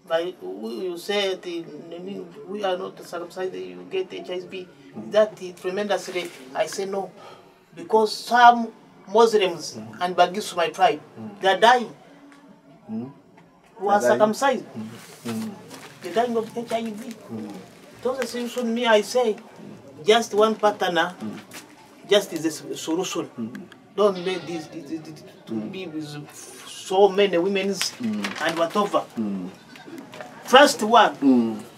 by you say we are not circumcised, you get HIV. That tremendously, I say no, because some Muslims and Bagisu, my tribe, they are dying. Who are circumcised, they're dying of HIV. Those are solution. Me, I say, just one partner, just is the solution. Don't let this to be with so many women and whatever. First one.